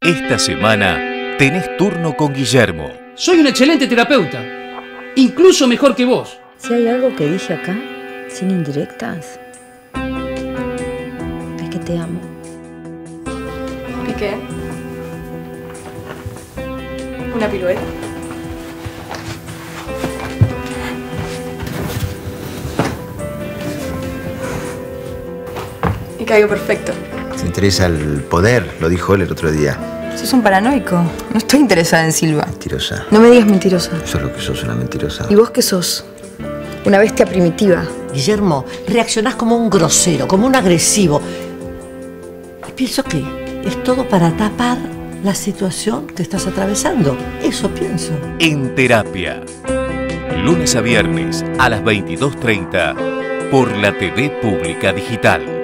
Esta semana tenés turno con Guillermo. Soy un excelente terapeuta, incluso mejor que vos. Si hay algo que dije acá, sin indirectas, es que te amo. ¿Y qué? ¿Una pirueta? Y caigo perfecto. Se interesa el poder, lo dijo él el otro día. Sos un paranoico. No estoy interesada en Silva. Mentirosa. No me digas mentirosa. Eso es lo que sos, una mentirosa. ¿Y vos qué sos? Una bestia primitiva. Guillermo, reaccionás como un grosero, como un agresivo. Y pienso que es todo para tapar la situación que estás atravesando. Eso pienso. En Terapia. Lunes a viernes a las 22:30 por la TV Pública Digital.